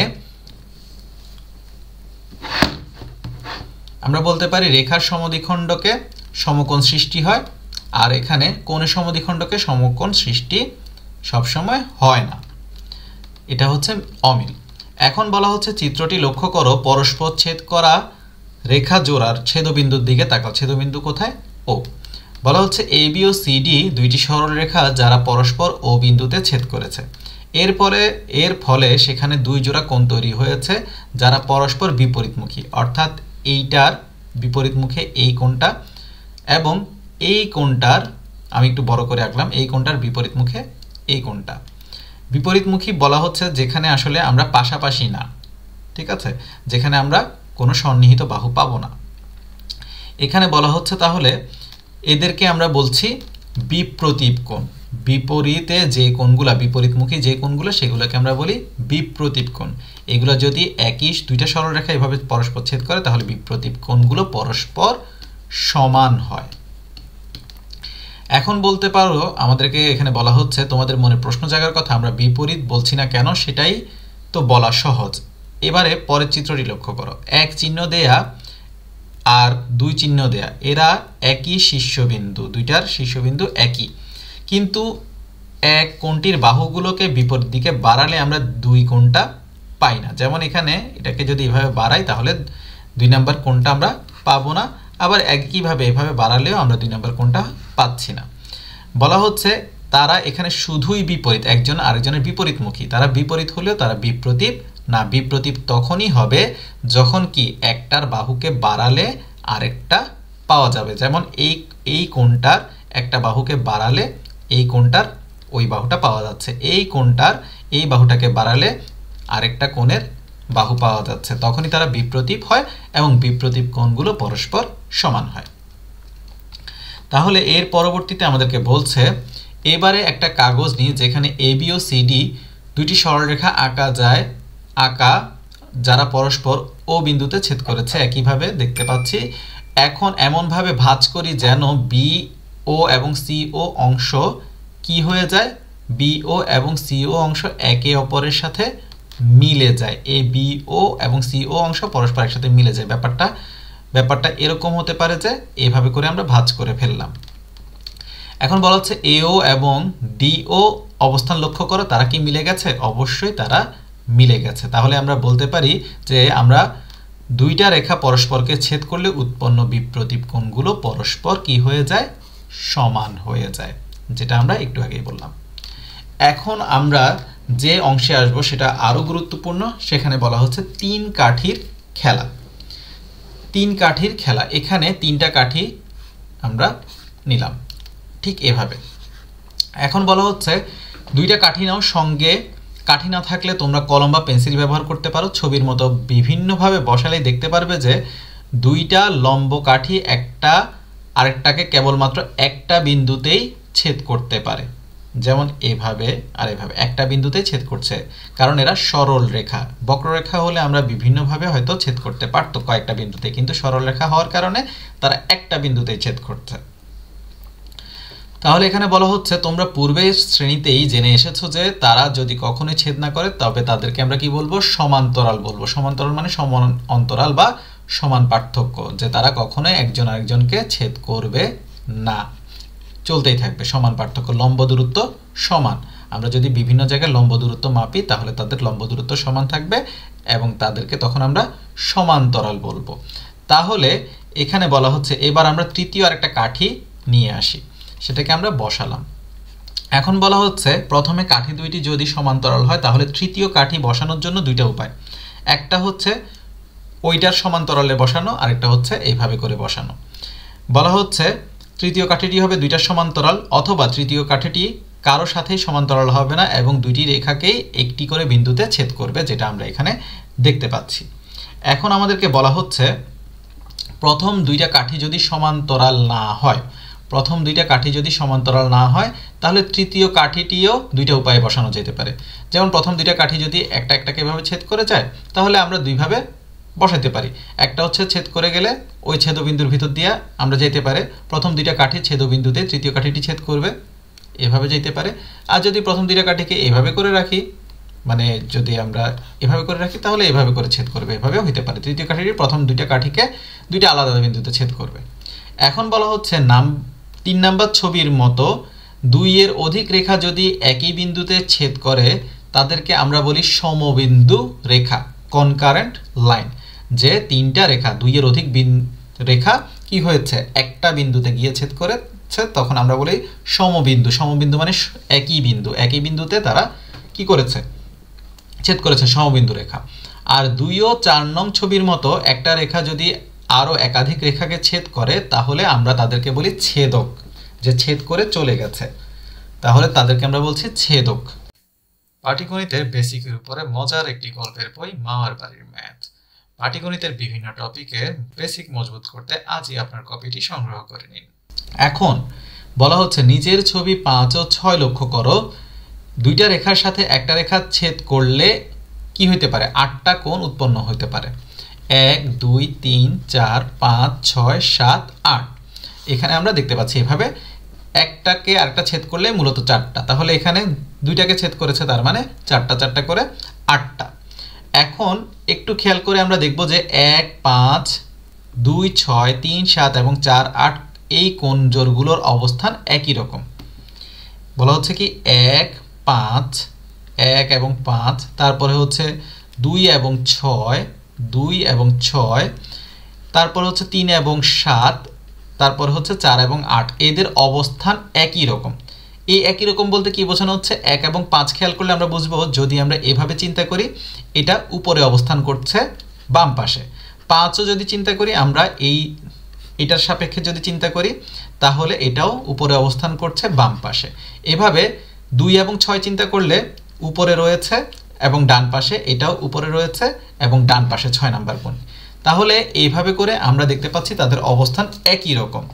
আমরা বলতে পারি রেখার সমদ্বিখণ্ডকে সমকোণ সৃষ্টি হয়, আর এখানে কোণের সমদ্বিখণ্ডকে সমকোণ সৃষ্টি সবসময় হয় না। এটা হচ্ছে অমিল। এখন বলা হচ্ছে চিত্রটি লক্ষ্য করো, পরস্পর ছেদ করা রেখা জোড়ার ছেদবিন্দুর দিকে তাকাও। ছেদবিন্দু কোথায়, ও। বলা হচ্ছে এবি ও সিডি দুইটি সরলরেখা যারা পরস্পর ও বিন্দুতে ছেদ করেছে। এর ফলে সেখানে দুই জোড়া কোণ তৈরি হয়েছে যারা পরস্পর বিপরীতমুখী, অর্থাৎ এইটার বিপরীতমুখে এই কোণটা এবং এই কোণটার, আমি একটু বড় করে আঁকলাম, এই কোণটার বিপরীতমুখে এই কোণটা। বিপরীতমুখী বলা হচ্ছে যেখানে আসলে আমরা পাশাপাশি না, ঠিক আছে, যেখানে আমরা কোনো সন্নিহিত বাহু পাবো না। এখানে বলা হচ্ছে তাহলে এদেরকে আমরা বলছি বিপ্রতীপ কোণ। বিপরীতে যে কোণগুলা, বিপরীতমুখী যে কোণগুলো, সেগুলোকে আমরা বলি বিপ্রতীপ কোণ। এগুলো যদি একই দুইটা সরলরেখা এভাবে পরস্পর ছেদ করে তাহলে বিপ্রতীপ কোণগুলো পরস্পর সমান হয়। এখন বলতে পারো, আমাদেরকে এখানে বলা হচ্ছে তোমাদের মনে প্রশ্ন জাগার কথা, আমরা বিপরীত বলছি না কেন, সেটাই তো বলা সহজ। এবারে পরের চিত্রটি লক্ষ্য করো, এক চিহ্ন দেয়া আর দুই চিহ্ন দেয়া, এরা একই শীর্ষবিন্দু, দুইটার শীর্ষবিন্দু একই, কিন্তু এক কোণটির বাহুগুলোকে বিপরীত দিকে বাড়ালে আমরা দুই কোণটা পাই না। যেমন এখানে এটাকে যদি এভাবে বাড়াই তাহলে 2 নম্বর কোণটা আমরা পাবো না, আবার একইভাবে এভাবে বাড়ালেও আমরা 2 নম্বর কোণটা পাচ্ছি না। বলা হচ্ছে তারা এখানে শুধুই বিপরীত, একজন আরেকজনের বিপরীতমুখী, তারা বিপরীত হলেও তারা বিপ্রতীপ না। বিপ্রতীপ তখনই হবে যখন কি একটার বাহুকে বাড়ালে আরেকটা পাওয়া যাবে। যেমন এই কোণটার একটা বাহুকে বাড়ালে এই কোণটার ওই বাহুটা পাওয়া যাচ্ছে, এই কোণটার এই বাহুটাকে বাড়ালে আরেকটা কোণের বাহু পাওয়া যাচ্ছে, তখনই তারা বিপ্রতীপ হয় এবং বিপ্রতীপ কোণগুলো পরস্পর সমান হয়। তাহলে এর পরবর্তীতে আমাদেরকে বলছে এবারে একটা কাগজ নিয়ে যেখানে এবি ও সিডি দুইটি সরলরেখা আঁকা যারা পরস্পর ও বিন্দুতে ছেদ করেছে, একইভাবে দেখতে পাচ্ছি। এখন এমনভাবে ভাঁজ করি যেন বি ও এবং সি ও অংশ কি হয়ে যায়, বি ও এবং সি ও অংশ একে অপরের সাথে মিলে যায়। এ বি ও এবং সি ও অংশ পরস্পর একসাথে মিলে যায়। ব্যাপারটা এরকম হতে পারে যে এইভাবে করে আমরা ভাঁজ করে ফেললাম। এখন বলা হচ্ছে এও এবং ডিও অবস্থান লক্ষ্য করো, তারা কি মিলে গেছে, অবশ্যই তারা মিলে গেছে। তাহলে আমরা বলতে পারি যে আমরা দুইটা রেখা পরস্পরকে ছেদ করলে উৎপন্ন বিপ্রতীপ কোণগুলো পরস্পর কি হয়ে যায়, সমান হয়ে যায়, যেটা আমরা একটু আগেই বললাম। এখন আমরা যে অংশে আসবো সেটা আরো গুরুত্বপূর্ণ। সেখানে বলা হচ্ছে 3 কাঠির খেলা। 3 কাঠির খেলা, এখানে 3টা কাঠি আমরা নিলাম ঠিক এভাবে। এখন বলা হচ্ছে 2টা কাঠি নাও, সঙ্গে কাঠি না থাকলে তোমরা কলম বা পেন্সিল ব্যবহার করতে পারো। ছবির মতো বিভিন্নভাবে বসালেই দেখতে পারবে যে 2টা লম্ব কাঠি একটা আরেকটাকে কেবলমাত্র একটা বিন্দুতেই ছেদ করতে পারে, যেমন এভাবে আর এভাবে একটা বিন্দুতেই ছেদ করছে, কারণ এরা সরল রেখা। বক্ররেখা হলে আমরা বিভিন্নভাবে হয়তো ছেদ করতে পারতো কয়েকটা বিন্দুতে, কিন্তু সরল রেখা হওয়ার কারণে তারা একটা বিন্দুতেই ছেদ করছে। তাহলে এখানে বলা হচ্ছে তোমরা পূর্বের শ্রেণীতেই জেনে এসেছো যে তারা যদি কখনোই ছেদ না করে তবে তাদেরকে আমরা কি বলবো, সমান্তরাল বলবো। সমান্তরাল মানে সমান অন্তরাল বা সমান পার্থক্য, যে তারা কখনোই একজন আরেকজনকে ছেদ করবে না, চলতেই থাকবে সমান পার্থক্য। লম্ব দূরত্ব সমান, আমরা যদি বিভিন্ন জায়গায় লম্ব দূরত্ব মাপি তাহলে তাদের লম্ব দূরত্ব সমান থাকবে এবং তাদেরকে তখন আমরা সমান্তরাল বলবো। তাহলে এখানে বলা হচ্ছে এবার আমরা তৃতীয় আরেকটা কাঠি নিয়ে আসি, সেটাকে আমরা বসালাম। এখন বলা হচ্ছে প্রথমে কাঠি দুইটি যদি সমান্তরাল হয় তাহলে তৃতীয় কাঠি বসানোর জন্য দুইটা উপায়, একটা হচ্ছে ওইটার সমান্তরালে বসানো, আরেকটা হচ্ছে এইভাবে করে বসানো। বলা হচ্ছে তৃতীয় কাঠিটি হবে দুইটার সমান্তরাল, অথবা তৃতীয় কাঠিটি কারো সাথেই সমান্তরাল হবে না এবং দুইটি রেখাকেই একটি করে বিন্দুতে ছেদ করবে, যেটা আমরা এখানে দেখতে পাচ্ছি। এখন আমাদেরকে বলা হচ্ছে প্রথম দুইটা কাঠি যদি সমান্তরাল না হয়, প্রথম দুইটা কাঠি যদি সমান্তরাল না হয় তাহলে তৃতীয় কাঠিটিও দুইটা উপায়ে বসানো যেতে পারে। যেমন প্রথম দুইটা কাঠি যদি একটা একটাকে এভাবে ছেদ করে যায় তাহলে আমরা দুইভাবে বসাতে পারি। একটা হচ্ছে ছেদ করে গেলে ওই ছেদবিন্দুর ভিতর দিয়ে আমরা যেতে পারে, প্রথম দুইটা কাঠি ছেদবিন্দুতে তৃতীয় কাঠিটি ছেদ করবে, এভাবে যেতে পারে। আর যদি প্রথম দুইটা কাঠিকে এভাবে করে রাখি, মানে যদি আমরা এভাবে করে রাখি তাহলে এভাবে করে ছেদ করবে, এভাবেও হতে পারে। তৃতীয় কাঠিটি প্রথম দুইটা কাঠিকে দুইটা আলাদা বিন্দুতে ছেদ করবে। এখন বলা হচ্ছে 3 নাম্বার ছবির মতো 2 এর অধিক রেখা যদি একই বিন্দুতে ছেদ করে তাদেরকে আমরা বলি সমবিন্দু রেখা, কনকারেন্ট লাইন। যে তিনটা রেখা 2 এর অধিক রেখা কি হয়েছে একটা বিন্দুতে গিয়ে ছেদ করেছে তখন আমরা বলি সমবিন্দু। সমবিন্দু মানে একই বিন্দু, একই বিন্দুতে তারা কি করেছে, ছেদ করেছে, সমবিন্দু রেখা। আর 2 ও 4 নং ছবির মতো একটা রেখা যদি আরো একাধিক রেখাকে ছেদ করে তাহলে আমরা তাদেরকে বলি ছেদক, যে ছেদ করে চলে গেছে, তাহলে তাদেরকে আমরা বলছি ছেদক। পাটিগণিতের বেসিকের উপরে মজার একটি গল্পের বই মামার বাড়ির ম্যাথ। পাটিগণিতের বিভিন্ন টপিকের বেসিক মজবুত করতে আজই আপনার কপিটি সংগ্রহ করে নিন। এখন বলা হচ্ছে নিচের ছবি 5 ও 6 লক্ষ্য করো, দুইটা রেখার সাথে একটা রেখা ছেদ করলে কি হইতে পারে, 8টা কোণ উৎপন্ন হতে পারে। 1 2 3 4 5 6 7 8। এখানে আমরা দেখতে পাচ্ছি এভাবে একটাকে আরেকটা ছেদ করলে মূলত 4টা, তাহলে এখানে দুইটাকে ছেদ করেছে তার মানে 4টা 4টা করে 8টা। এখন একটু খেয়াল করে আমরা দেখব যে 1 5 2 6 3 7 এবং 4 8 এই কোণ জোড়গুলোর অবস্থান একই রকম। বলা হচ্ছে কি 1 5 1 এবং 5, তারপরে হচ্ছে 2 এবং 6 2 এবং 6, তারপর হচ্ছে 3 এবং 7, তারপর হচ্ছে 4 এবং 8, এদের অবস্থান একই রকম। এই একই রকম বলতে কি বোঝানো হচ্ছে, 1 এবং 5 খেয়াল করলে আমরা বুঝবো যদি আমরা এভাবে চিন্তা করি এটা উপরে অবস্থান করছে বাম পাশে। 5ও যদি চিন্তা করি আমরা এটার সাপেক্ষে যদি চিন্তা করি তাহলে এটাও উপরে অবস্থান করছে বাম পাশে। এভাবে 2 এবং 6 চিন্তা করলে উপরে রয়েছে এবং ডান পাশে এটাও উপরে রয়েছে এবং ডান পাশে 6 নাম্বার কোণ। তাহলে এইভাবে করে আমরা দেখতে পাচ্ছি তাদের অবস্থান একই রকম।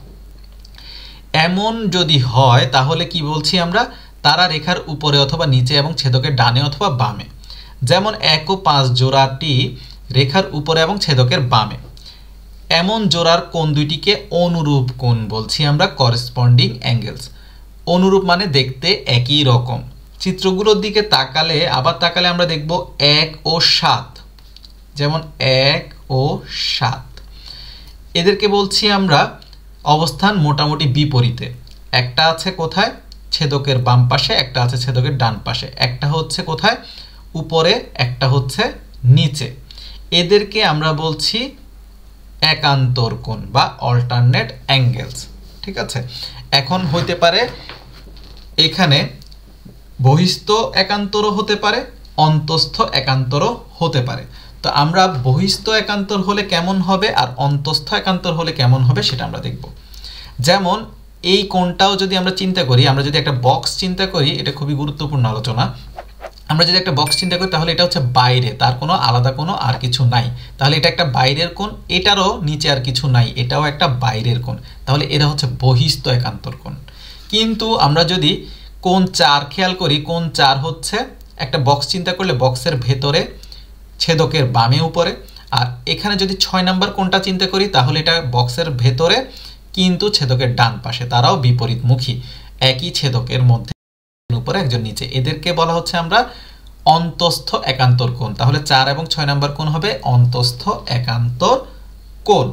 এমন যদি হয় তাহলে কি বলছি আমরা, তারা রেখার উপরে অথবা নিচে এবং ছেদকের ডানে অথবা বামে। যেমন 1 ও 5 জোড়াটি রেখার উপরে এবং ছেদকের বামে। এমন জোড়ার কোণ দুইটিকে অনুরূপ কোণ বলছি আমরা, করেসপন্ডিং অ্যাঙ্গেলস। অনুরূপ মানে দেখতে একই রকম। চিত্রগুলোর দিকে তাকালে আমরা দেখব 1 ও 7, যেমন 1 ও 7 এদেরকে বলছি আমরা অবস্থান মোটামুটি বিপরীতে। একটা আছে কোথায়, ছেদকের বাম পাশে, একটা আছে ছেদকের ডান পাশে, একটা হচ্ছে কোথায় উপরে, একটা হচ্ছে নিচে। এদেরকে আমরা বলছি একান্তর কোণ বা অল্টারনেট অ্যাঙ্গেলস। ঠিক আছে, এখন হইতে পারে এখানে বহিস্থ একান্তরও হতে পারে, অন্তস্থ একান্তরও হতে পারে। তো আমরা বহিস্থ একান্তর হলে কেমন হবে আর অন্তস্থ একান্তর হলে কেমন হবে সেটা আমরা দেখব। যেমন এই কোণটাও যদি আমরা চিন্তা করি, আমরা যদি একটা বক্স চিন্তা করি, এটা খুবই গুরুত্বপূর্ণ আলোচনা। আমরা যদি একটা বক্স চিন্তা করি তাহলে এটা হচ্ছে বাইরে, তার কোনো আলাদা কোনো আর কিছু নাই, তাহলে এটা একটা বাইরের কোণ, এটারও নিচে আর কিছু নাই, এটাও একটা বাইরের কোণ, তাহলে এরা হচ্ছে বহিস্থ একান্তর কোণ। কিন্তু আমরা যদি কোণ 4 খেয়াল করি, কোণ 4 হচ্ছে একটা বক্স চিন্তা করলে বক্সের ভেতরে ছেদকের বামে উপরে, আর এখানে যদি 6 নাম্বার কোণটা চিন্তা করি তাহলে এটা বক্সের ভেতরে কিন্তু ছেদকের ডান পাশে, তারাও বিপরীতমুখী, একই ছেদকের মধ্যে উপরে একজন নিচে, এদেরকে বলা হচ্ছে আমরা অন্তস্থ একান্তর কোণ। তাহলে 4 এবং 6 নাম্বার কোণ হবে অন্তস্থ একান্তর কোণ।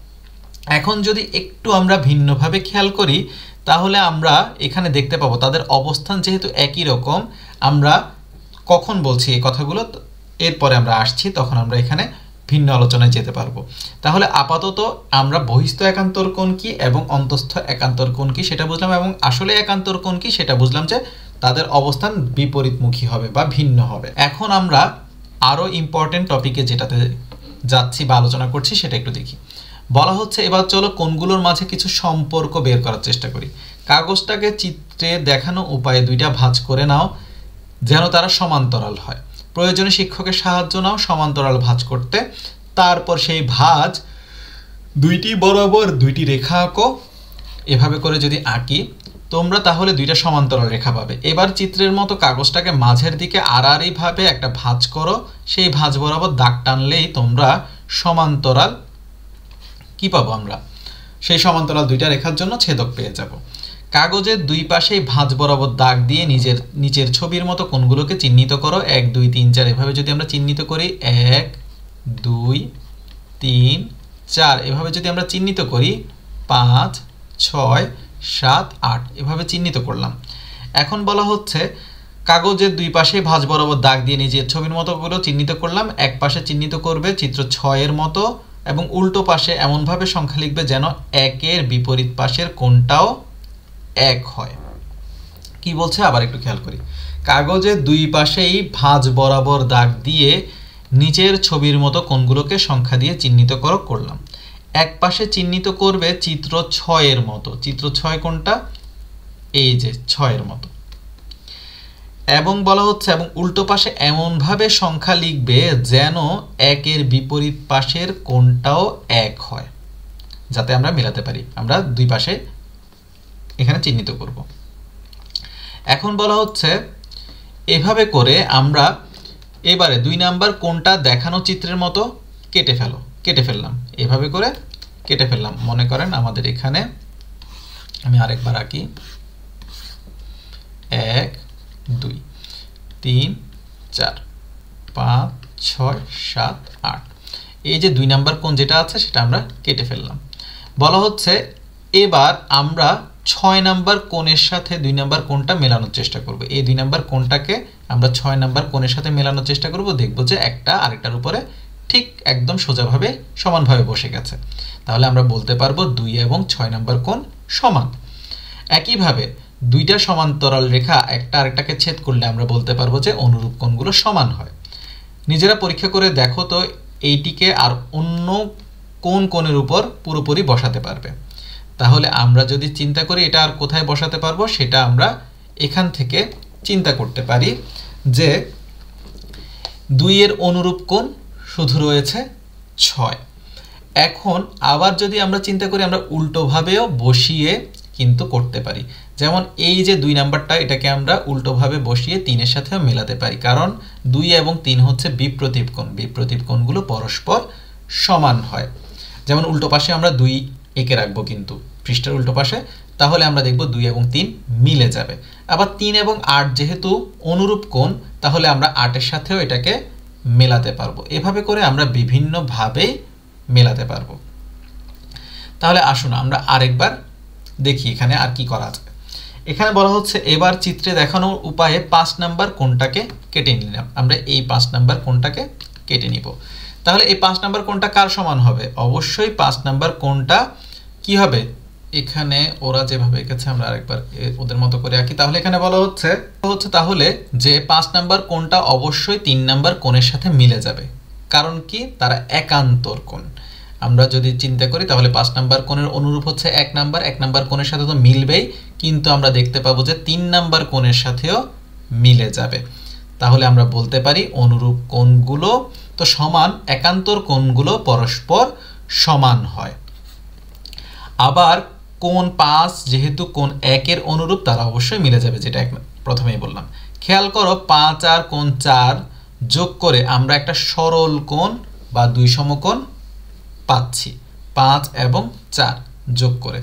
এখন যদি একটু আমরা ভিন্নভাবে খেয়াল করি তাহলে আমরা এখানে দেখতে পাবো তাদের অবস্থান যেহেতু একই রকম, আমরা কখন বলছি এই কথাগুলো এরপরে আমরা আসছি, তখন আমরা এখানে ভিন্ন আলোচনায় যেতে পারবো। তাহলে আপাতত আমরা বহিস্থ একান্তর কোণ কি এবং অন্তস্থ একান্তর কোণ কি সেটা বুঝলাম, এবং আসলে একান্তর কোণ কি সেটা বুঝলাম যে তাদের অবস্থান বিপরীতমুখী হবে বা ভিন্ন হবে। এখন আমরা আরো ইম্পর্টেন্ট টপিকে যেটাতে যাচ্ছি বা আলোচনা করছি সেটা একটু দেখি। বলা হচ্ছে এবার চলো কোণগুলোর মাঝে কিছু সম্পর্ক বের করার চেষ্টা করি। কাগজটাকে চিত্রে দেখানো উপায়ে দুইটা ভাঁজ করে নাও যেন তারা সমান্তরাল হয়। প্রয়োজনে শিক্ষকের সাহায্য নাও সমান্তরাল ভাঁজ করতে। তারপর সেই ভাঁজ দুইটি বরাবর দুইটি রেখা আঁকো। এভাবে করে যদি আঁকি তোমরা তাহলে দুইটা সমান্তরাল রেখা পাবে। এবার চিত্রের মতো কাগজটাকে মাঝের দিকে আড়াআড়িভাবে একটা ভাঁজ করো। সেই ভাঁজ বরাবর দাগ টানলেই তোমরা সমান্তরাল কি পাবো, আমরা সেই সমান্তরাল দুইটা রেখার জন্য ছেদক পেয়ে যাব। কাগজের দুই পাশেই ভাঁজ বরাবর দাগ দিয়ে নিচের ছবির মতো কোণগুলোকে চিহ্নিত করো। 1 2 3 4 এভাবে যদি আমরা চিহ্নিত করি, 1 2 3 4 এভাবে যদি আমরা চিহ্নিত করি, 5 6 7 8 এভাবে চিহ্নিত করলাম। এখন বলা হচ্ছে কাগজের দুই পাশে ভাঁজ বরাবর দাগ দিয়ে নিজের ছবির মতো করে চিহ্নিত করলাম। এক পাশে চিহ্নিত করবে চিত্র 6 এর মতো এবং উল্টো পাশে এমনভাবে সংখ্যা লিখবে যেন 1 এর বিপরীত পাশের কোণটাও 1 হয়। কি বলছে আবার একটু খেয়াল করি। কাগজের দুই পাশেই ভাঁজ বরাবর দাগ দিয়ে নিচের ছবির মতো কোণগুলোকে সংখ্যা দিয়ে চিহ্নিত করলাম। এক পাশে চিহ্নিত করবে চিত্র 6 এর মতো। চিত্র 6 কোণটা এই যে 6 এর মতো, এবং বলা হচ্ছে এবং উল্টো পাশে এমনভাবে সংখ্যা লিখবে যেন 1 এর বিপরীত পাশের কোণটাও 1 হয়, যাতে আমরা মেলাতে পারি। আমরা দুই পাশে এখানে চিহ্নিত করব। এখন বলা হচ্ছে এভাবে করে আমরা এবারে 2 নাম্বার কোণটা দেখানো চিত্রের মতো কেটে ফেললাম। এভাবে করে কেটে ফেললাম। মনে করেন আমাদের এখানে আমি আরেকবার আঁকি, 1 2 3 4 5 6 7 8 এই যে 2 নাম্বার কোণ যেটা আছে সেটা আমরা কেটে ফেললাম। বলা হচ্ছে এবার আমরা 6 নাম্বার কোণের সাথে 2 নাম্বার কোণটা মেলানোর চেষ্টা করব। এই 2 নাম্বার কোণটাকে আমরা 6 নাম্বার কোণের সাথে মেলানোর চেষ্টা করব। দেখব যে একটা আরেকটার উপরে ঠিক একদম সোজাভাবে সমানভাবে বসে গেছে। তাহলে আমরা বলতে পারবো 2 এবং 6 নাম্বার কোণ সমান। একইভাবে দুইটা সমান্তরাল রেখা একটা আরেকটাকে ছেদ করলে আমরা বলতে পারবো যে অনুরূপ কোণগুলো সমান হয়। নিজেরা পরীক্ষা করে দেখো তো এইটিকে আর অন্য কোন কোণের উপর পুরোপুরি বসাতে পারবে। তাহলে আমরা যদি চিন্তা করি এটা আর কোথায় বসাতে পারবো, সেটা আমরা এখান থেকে চিন্তা করতে পারি যে 2 এর অনুরূপ কোণ শুধু রয়েছে 6। এখন আবার যদি আমরা চিন্তা করি আমরা উল্টোভাবেও বসিয়ে কিন্তু করতে পারি। যেমন এই যে 2 নাম্বারটা এটাকে আমরা উল্টোভাবে বসিয়ে 3 এর সাথেও মেলাতে পারি, কারণ 2 এবং 3 হচ্ছে বিপ্রতীপ কোণ। বিপ্রতীপ কোণগুলো পরস্পর সমান হয়। যেমন উল্টো পাশে আমরা 2 এঁকে রাখবো কিন্তু পৃষ্ঠার উল্টো পাশে, তাহলে আমরা দেখব 2 এবং 3 মিলে যাবে। আবার 3 এবং 8 যেহেতু অনুরূপ কোণ, তাহলে আমরা 8 এর সাথেও এটাকে মেলাতে পারবো। এভাবে করে আমরা বিভিন্নভাবেই মেলাতে পারবো। তাহলে আসুন আমরা আরেকবার দেখি এখানে আর কি করা যায়। এখানে বলা হচ্ছে এবার চিত্রে দেখানোর উপায়ে 5 নাম্বার কোণটাকে কেটে নিলাম। আমরা এই 5 নাম্বার কোণটাকে কেটে নিব। তাহলে এই 5 নাম্বার কোণটা কার সমান হবে? অবশ্যই 5 নাম্বার কোণটা কি হবে, এখানে ওরা যেভাবে এঁকেছে আমরা আরেকবার ওদের মতো করে আঁকি। তাহলে এখানে বলা হচ্ছে তাহলে যে 5 নাম্বার কোণটা অবশ্যই 3 নাম্বার কোণের সাথে মিলে যাবে। কারণ কি, তারা একান্তর কোণ। আমরা যদি চিন্তা করি তাহলে 5 নাম্বার কোণের অনুরূপ হচ্ছে 1 নাম্বার কোণের সাথে তো মিলবেই, কিন্তু আমরা দেখতে পাবো যে 3 নাম্বার কোণের সাথেও মিলে যাবে। তাহলে আমরা বলতে পারি অনুরূপ কোণগুলো তো সমান, একান্তর কোণগুলো পরস্পর সমান হয়। আবার কোণ 5 যেহেতু কোণ 1 এর অনুরূপ, তারা অবশ্যই মিলে যাবে, যেটা প্রথমেই বললাম। খেয়াল করো 5 আর কোণ 4 যোগ করে আমরা একটা সরল কোণ বা দুই সমকোণ পাচ্ছি 5 এবং 4 যোগ করে।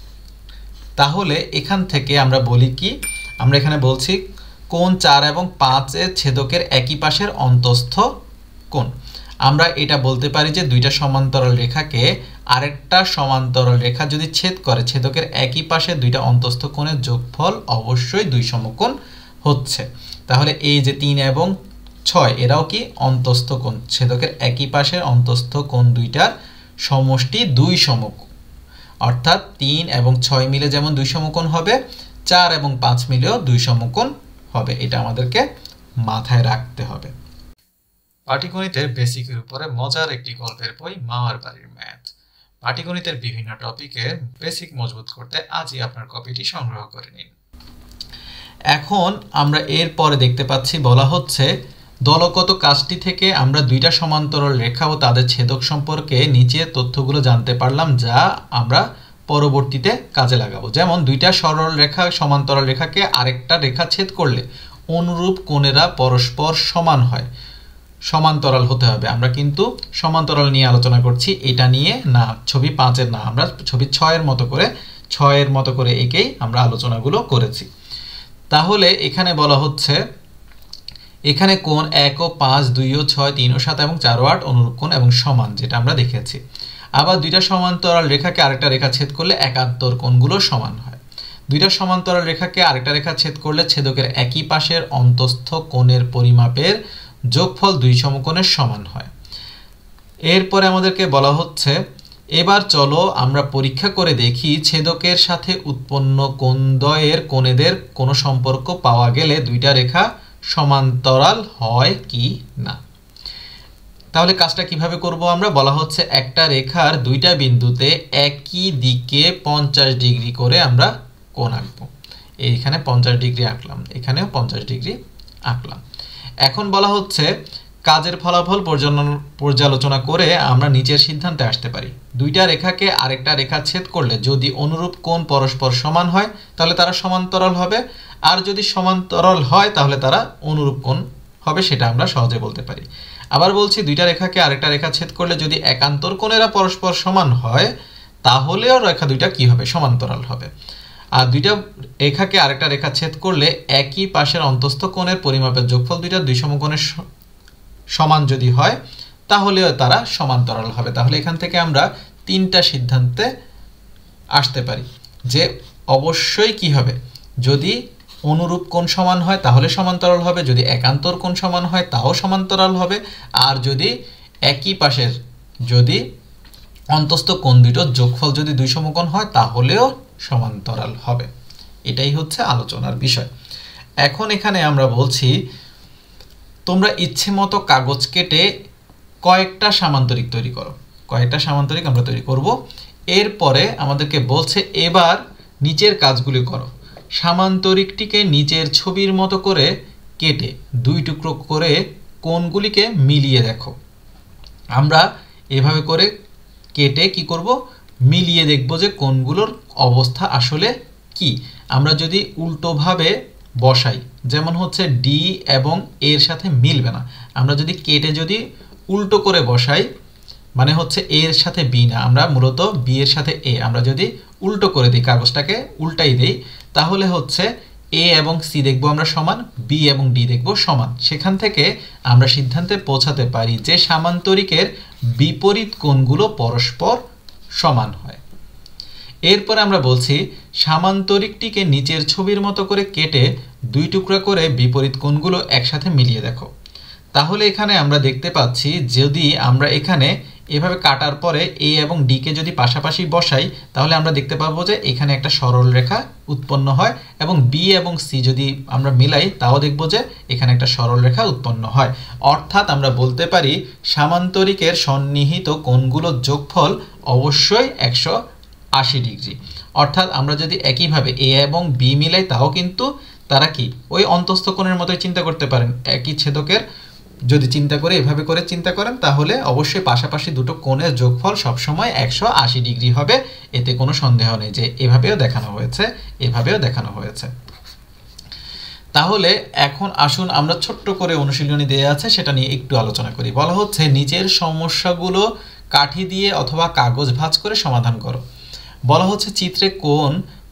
তাহলে এখান থেকে আমরা বলি কি, আমরা এখানে বলছি কোণ 4 এবং 5 এর ছেদকের একই পাশের অন্তস্থ কোণ। আমরা এটা বলতে পারি যে দুইটা সমান্তরাল রেখাকে আরেকটা সমান্তরাল রেখা যদি ছেদ করে, ছেদকের একই পাশে দুইটা অন্তস্থ কোণের যোগফল অবশ্যই দুই সমকোণ হচ্ছে। তাহলে এই যে 3 এবং 6 এরাও কি অন্তস্থ কোণ, ছেদকের একই পাশের অন্তস্থ কোণ দুইটার সমষ্টি দুই সমকোণ। অর্থাৎ 3 এবং 6 মিলে যেমন দুই সমকোণ হবে, 4 এবং 5 মিলেও দুই সমকোণ হবে। এটা আমাদেরকে মাথায় রাখতে হবে। পাটিগণিতের বেসিকের উপরে মজার একটি গল্পের বই মামার বাড়ির ম্যাথ। পাটিগণিতের বিভিন্ন টপিকের বেসিক মজবুত করতে আজই আপনার কপিটি সংগ্রহ করে নিন। এখন আমরা এর পরে দেখতে পাচ্ছি বলা হচ্ছে দলগত কাজটি থেকে আমরা দুইটা সমান্তরাল রেখা ও তাদের ছেদক সম্পর্কে নিচের তথ্যগুলো জানতে পারলাম, যা আমরা পরবর্তীতে কাজে লাগাবো। যেমন দুইটা সরল রেখা সমান্তরাল রেখাকে আরেকটা রেখা ছেদ করলে অনুরূপ কোণেরা পরস্পর সমান হয়। সমান্তরাল হতে হবে, আমরা কিন্তু সমান্তরাল নিয়ে আলোচনা করছি, এটা নিয়ে না, ছবি 5-এর না, আমরা ছবি 6-এর মতো করে একেই আমরা আলোচনাগুলো করেছি। তাহলে এখানে বলা হচ্ছে এখানে কোণ 1 ও 5, 2 ও 6, 3 ও 7 এবং 4 ও 8 অনুরূপ কোণ এবং সমান, যেটা আমরা দেখেছি। আবার দুইটা সমান্তরাল রেখাকে আরেকটা রেখা ছেদ করলে একান্তর কোণগুলো সমান হয়। দুইটা সমান্তরাল রেখাকে আরেকটা রেখা ছেদ করলে ছেদকের একই পাশের অন্তস্থ কোণের পরিমাপের যোগফল দুই সমকোণের সমান হয়। এরপরে আমাদেরকে বলা হচ্ছে এবার চলো আমরা পরীক্ষা করে দেখি ছেদকের সাথে উৎপন্ন কোণদ্বয়ের কোণেদের কোনো সম্পর্ক পাওয়া গেলে দুইটা রেখা সমান্তরাল হয় কি না। তাহলে কাজটা কিভাবে করব আমরা, বলা হচ্ছে একটা রেখার দুইটা বিন্দুতে একই দিকে 50 ডিগ্রি করে আমরা কোণ আঁকবো। এইখানে 50 ডিগ্রি আঁকলাম, এখানেও 50 ডিগ্রি আঁকলাম। এখন বলা হচ্ছে কাজের ফলাফল পর্যালোচনা করে আমরা নিচের সিদ্ধান্তে আসতে পারি। দুইটা রেখাকে আরেকটা রেখা ছেদ করলে যদি অনুরূপ কোণ পরস্পর সমান হয় তাহলে তারা সমান্তরাল হবে, আর যদি সমান্তরাল হয় তাহলে তারা অনুরূপ কোণ হবে, সেটা আমরা সহজে বলতে পারি। আবার বলছি দুইটা রেখাকে আরেকটা রেখা ছেদ করলে যদি একান্তর কোণেরা পরস্পর সমান হয় তাহলেও রেখা দুইটা কি হবে, সমান্তরাল হবে। আর দুইটা রেখাকে আরেকটা রেখা ছেদ করলে একই পাশের অন্তস্থ কোণের পরিমাপের যোগফল দুইটা দুই সমকোণের সমান যদি হয় তাহলেও তারা সমান্তরাল হবে। তাহলে এখান থেকে আমরা তিনটা সিদ্ধান্তে আসতে পারি যে অবশ্যই কি হবে, যদি অনুরূপ কোণ সমান হয় তাহলে সমান্তরাল হবে, যদি একান্তর কোণ সমান হয় তাও সমান্তরাল হবে, আর যদি একই পাশের যদি অন্তস্থ কোণ দুটোর যোগফল যদি দুই সমকোণ হয় তাহলেও সমান্তরাল হবে। এটাই হচ্ছে আলোচনার বিষয়। এখন এখানে আমরা বলছি তোমরা ইচ্ছে মতো কাগজ কেটে কয়েকটা সামান্তরিক তৈরি করো। কয়েকটা সামান্তরিক আমরা তৈরি করব। এরপরে আমাদেরকে বলছে এবার নিচের কাজগুলি করো। সামান্তরিকটিকে নিচের ছবির মতো করে কেটে দুই টুকরো করে কোণগুলিকে মিলিয়ে দেখো। আমরা এভাবে করে কেটে কি করব, মিলিয়ে দেখব যে কোণগুলোর অবস্থা আসলে কি। আমরা যদি উল্টোভাবে বসাই, যেমন হচ্ছে ডি এবং এর সাথে মিলবে না, আমরা যদি কেটে যদি উল্টো করে বসাই, মানে হচ্ছে এর সাথে বি না, আমরা মূলত বি এর সাথে এ, আমরা যদি উল্টো করে দিই, কাগজটাকে উল্টাই দিই, তাহলে হচ্ছে এ এবং সি দেখবো আমরা সমান, বি এবং ডি দেখবো সমান। সেখান থেকে আমরা সিদ্ধান্তে পৌঁছাতে পারি যে সামান্তরিকের বিপরীত কোণগুলো পরস্পর সমান হয়। এরপর আমরা বলছি সামান্তরিকটিকে নিচের ছবির মতো করে কেটে দুই টুকরা করে বিপরীত কোণগুলো একসাথে মিলিয়ে দেখো। তাহলে এখানে আমরা দেখতে পাচ্ছি যদি আমরা এখানে এভাবে কাটার পরে এ এবং ডি কে যদি পাশাপাশি বসাই তাহলে আমরা দেখতে পাবো যে এখানে একটা সরল রেখা উৎপন্ন হয়, এবং বি এবং সি যদি আমরা মিলাই তাও দেখবো যে এখানে একটা সরল রেখা উৎপন্ন হয়। অর্থাৎ আমরা বলতে পারি সামান্তরিকের সন্নিহিত কোণগুলোর যোগফল অবশ্যই 180 ডিগ্রি। অর্থাৎ আমরা যদি একইভাবে এ এবং বি মিলাই তাও কিন্তু তারা কি ওই অন্তস্থ কোণের মতোই চিন্তা করতে পারেন। একই ছেদকের যদি চিন্তা করে এভাবে করে চিন্তা করেন তাহলে অবশ্যই পাশাপাশি দুটো কোণের যোগফল সবসময় 180 ডিগ্রি হবে, এতে কোনো সন্দেহ নেই যে এভাবেও দেখানো হয়েছে, এভাবেও দেখানো হয়েছে। তাহলে এখন আসুন আমরা ছোট্ট করে অনুশীলনী দেয়া আছে সেটা নিয়ে একটু আলোচনা করি। বলা হচ্ছে নিচের সমস্যাগুলো কাঠি দিয়ে অথবা কাগজ ভাঁজ করে সমাধান করো। বলা হচ্ছে চিত্রে কোণ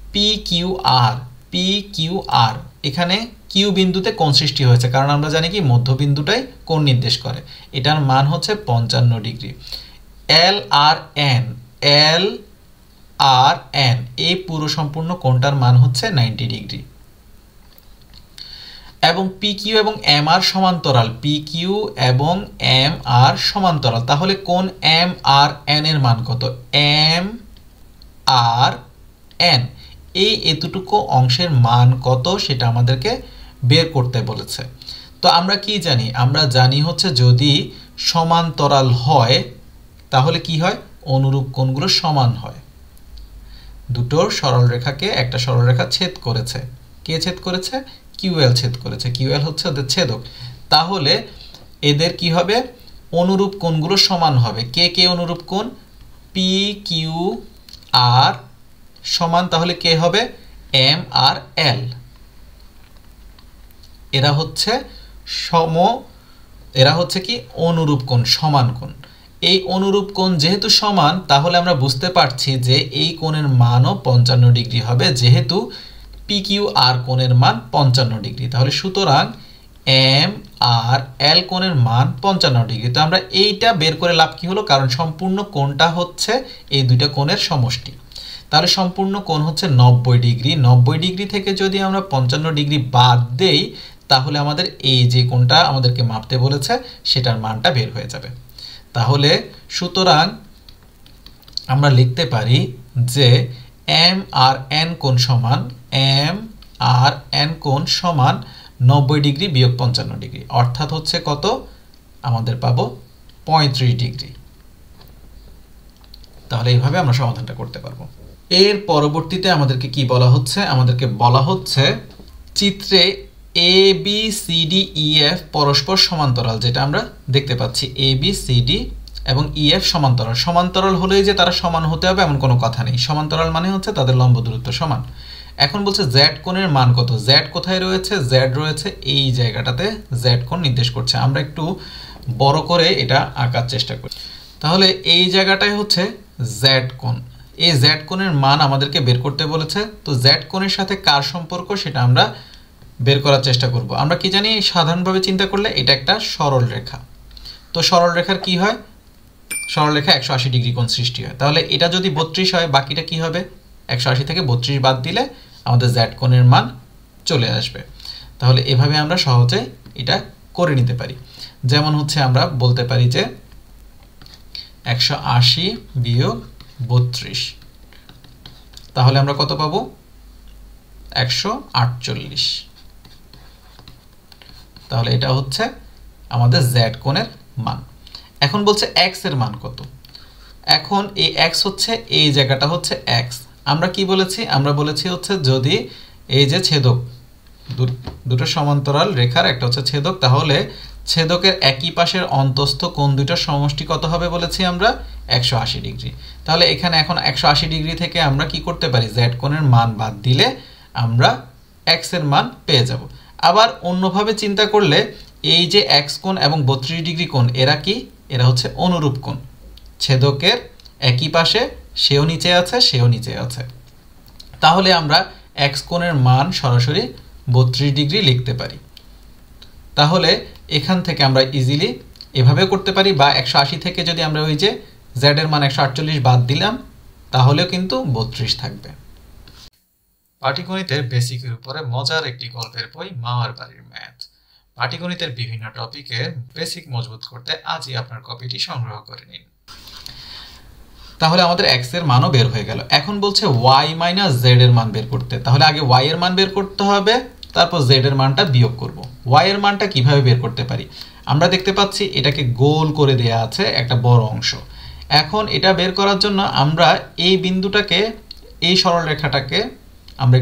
PQR, এখানে কিউ বিন্দুতে কোণ সৃষ্টি হয়েছে, কারণ আমরা জানি কি মধ্যবিন্দুটাই কোণ নির্দেশ করে। এটার মান হচ্ছে 55 ডিগ্রি। LRN এই পুরো সম্পূর্ণ কোণটার মান হচ্ছে 90 ডিগ্রি। এবং PQ এবং MR সমান্তরাল, PQ এবং MR সমান্তরাল, তাহলে কোণ MRN এর মান কত? MRN এই এতটুকু অংশের মান কত সেটা আমাদেরকে বের করতে বলেছে। তো আমরা কি জানি? আমরা জানি হচ্ছে যদি সমান্তরাল হয় তাহলে কি হয়? অনুরূপ কোণগুলো সমান হয়। দুটো সরলরেখাকে একটা সরলরেখা ছেদ করেছে। কে ছেদ করেছে? QL ছেদ করেছে। QL হচ্ছে ওদের ছেদক। তাহলে এদের কি হবে? অনুরূপ কোণগুলো সমান হবে। কে অনুরূপ কোণ? PQR সমান, তাহলে কে হবে? MRL। এরা হচ্ছে কি অনুরূপ কোণ, সমান কোণ। এই অনুরূপ কোণ যেহেতু সমান তাহলে আমরা বুঝতে পারছি যে এই কোণের মানও 55 ডিগ্রি হবে, যেহেতু PQR কোণের মান 55 ডিগ্রি। তাহলে সুতরাং MRL কোণের মান 55 ডিগ্রি। তো আমরা এইটা বের করে লাভ কি হলো? কারণ সম্পূর্ণ কোণটা হচ্ছে এই দুইটা কোণের সমষ্টি। তাহলে সম্পূর্ণ কোণ হচ্ছে 90 ডিগ্রি। 90 ডিগ্রি থেকে যদি আমরা 55 ডিগ্রি বাদ দেই তাহলে আমাদের এই যে কোণটা আমাদেরকে মাপতে বলেছে সেটার মানটা বের হয়ে যাবে। তাহলে সুতরাং আমরা লিখতে পারি যে MRN কোণ সমান 90 ডিগ্রি বিয়োগ 55 ডিগ্রি, অর্থাৎ হচ্ছে কত? আমাদের পাবো 35 ডিগ্রি। তাহলে এইভাবে আমরা সমাধানটা করতে পারবো। এর পরবর্তীতে আমাদেরকে কি বলা হচ্ছে? আমাদেরকে বলা হচ্ছে চিত্রে ABCDEF পরস্পর সমান্তরাল, যেটা আমরা দেখতে পাচ্ছি ABCD এবং EF সমান্তরাল। সমান্তরাল হলেই যে তারা সমান হতে হবে এমন কোনো কথা নেই। সমান্তরাল মানে হচ্ছে তাদের লম্ব দূরত্ব সমান। এখন বলছে Z কোণের মান কত? Z কোথায় রয়েছে? Z রয়েছে এই জায়গাটাতে, Z কোণ নির্দেশ করছে। আমরা একটু বড় করে এটা আঁকার চেষ্টা করি। তাহলে এই জায়গাটায় হচ্ছে Z কোণ। এই Z কোণের মান আমাদেরকে বের করতে বলেছে। তো Z কোণের সাথে কার সম্পর্ক সেটা আমরা বের করার চেষ্টা করব। আমরা কি জানি? সাধারণভাবে চিন্তা করলে এটা একটা সরল রেখা। তো সরল রেখার কি হয়? সরল রেখা 180 ডিগ্রি কোণ সৃষ্টি হয়। তাহলে এটা যদি 32 হয় বাকিটা কি হবে? 180 থেকে 32 বাদ দিলে আমাদের Z কোণের মান চলে আসবে। তাহলে এভাবে আমরা সহজে এটা করে নিতে পারি। যেমন হচ্ছে আমরা বলতে পারি যে 180 বিয়োগ 32, তাহলে আমরা কত পাবো? 148। তাহলে এটা হচ্ছে আমাদের Z কোণের মান। এখন বলছে x এর মান কত? এখন এই x হচ্ছে এই জায়গাটা হচ্ছে x। আমরা কি বলেছি? আমরা বলেছি হচ্ছে যদি এই যে ছেদক, দুটো সমান্তরাল রেখার একটা হচ্ছে ছেদক, তাহলে ছেদকের একই পাশের অন্তস্থ কোণ দুটোর সমষ্টি কত হবে বলেছি আমরা? 180 ডিগ্রি। তাহলে এখানে এখন 180 ডিগ্রি থেকে আমরা কি করতে পারি? Z কোণের মান বাদ দিলে আমরা x এর মান পেয়ে যাব। আবার অন্যভাবে চিন্তা করলে এই যে x কোণ এবং 32 ডিগ্রি কোণ, এরা কি? এরা হচ্ছে অনুরূপ কোণ। ছেদকের একই পাশে সেও নিচে আছে, সেও নিচে আছে। তাহলে আমরা x কোণের মান সরাসরি 32 ডিগ্রি লিখতে পারি। তাহলে এখান থেকে আমরা ইজিলি এভাবে করতে পারি, বা 180 থেকে যদি আমরা ওই যে z এর মান 148 বাদ দিলাম তাহলেও কিন্তু 32 থাকবে। পাটিগণিতের বেসিকের উপরে মজার একটি গল্পের বই মামার বাড়ির ম্যাথ। পাটিগণিতের বিভিন্ন টপিকের বেসিক মজবুত করতে আজই আপনার কপিটি সংগ্রহ করে নিন। তাহলে আমাদের x এর মানও বের হয়ে গেল। এখন বলছে y মাইনাস z এর মান বের করতে। তাহলে আগে y এর মান বের করতে হবে, তারপর z এর মানটা বিয়োগ করব। y এর মানটা কিভাবে বের করতে পারি? আমরা দেখতে পাচ্ছি এটাকে গোল করে দেয়া আছে একটা বড় অংশ। এখন এটা বের করার জন্য আমরা এই বিন্দুটাকে, এই সরল রেখাটাকে আমরা একটু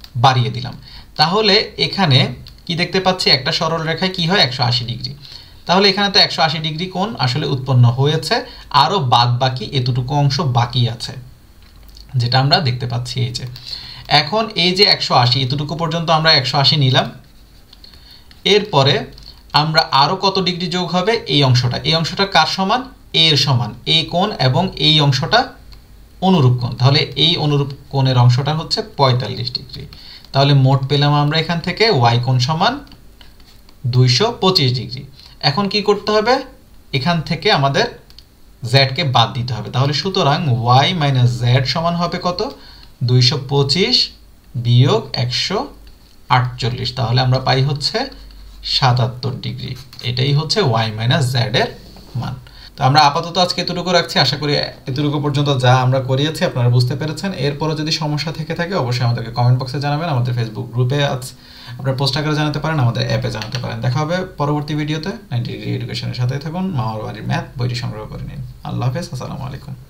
বাড়িয়ে দিলাম। তাহলে এখানে কি দেখতে পাচ্ছি, একটা সরল রেখায় কি হয় 180 ডিগ্রি। তাহলে এখানে তো 180 ডিগ্রি কোণ আসলে উৎপন্ন হয়েছে, আরও বাদ বাকি এতটুকু অংশ বাকি আছে যেটা আমরা দেখতে পাচ্ছি। এই যে এখন এই যে 180 এতটুকু পর্যন্ত আমরা 180 নিলাম, এরপরে আমরা আরও কত ডিগ্রি যোগ হবে, এই অংশটা কার সমান, এর সমান, এই কোণ এবং এই অংশটা অনুরূপ কোণ। তাহলে এই অনুরূপ কোণের অংশটা হচ্ছে 45 ডিগ্রি। তাহলে মোট পেলাম আমরা এখান থেকে ওয়াই কোণ সমান 225 ডিগ্রি। এখন কি করতে হবে, এখান থেকে আমাদের জেডকে বাদ দিতে হবে। তাহলে সুতরাং ওয়াই মাইনাস জেড সমান হবে কত, 225 বিয়োগ 148। তাহলে আমরা পাই হচ্ছে 77 ডিগ্রি। এটাই হচ্ছে ওয়াই মাইনাস জেড এর মান। তো আমরা আপাতত আজকে এতটুকু রাখছি। আশা করি এতটুকু পর্যন্ত যা আমরা করিয়েছি আপনারা বুঝতে পেরেছেন। এরপরে যদি সমস্যা থেকে থাকে অবশ্যই আমাদেরকে কমেন্ট বক্সে জানাবেন। আমাদের ফেসবুক গ্রুপে আছে, আপনারা পোস্ট আকারে জানাতে পারেন, আমাদের অ্যাপে জানাতে পারেন। দেখা হবে পরবর্তী ভিডিওতে। 90 ডিগ্রি এডুকেশনের সাথে থাকুন। মামার বাড়ির ম্যাথ বইটি সংগ্রহ করে নিন। আল্লাহ হাফেজ, আসসালামু আলাইকুম।